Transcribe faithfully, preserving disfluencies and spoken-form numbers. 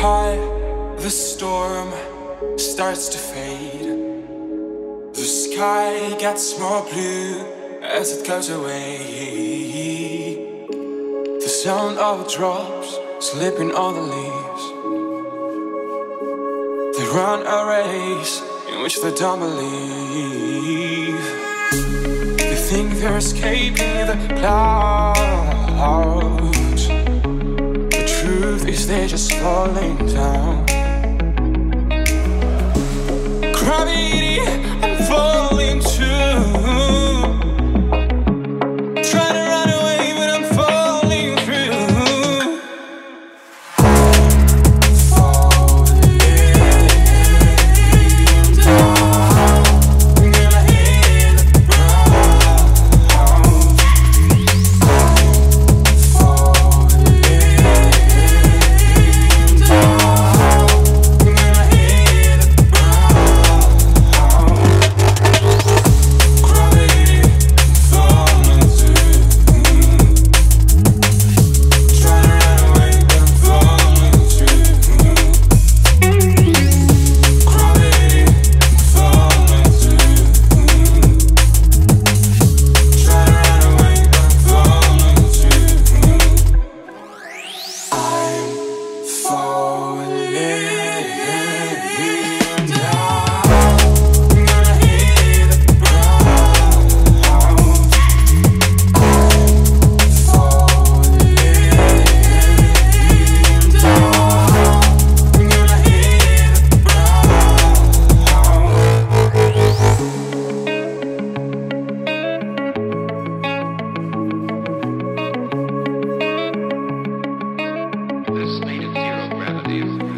high, the storm starts to fade. The sky gets more blue as it goes away. The sound of drops slipping on the leaves. They run a race in which they don't believe. They think they're escaping the clouds. The truth is they're just falling down. Gravity, I'm falling too. Trying to run away, but I'm falling through. Falling down. Gonna hit the ground. Falling down. This state of zero gravity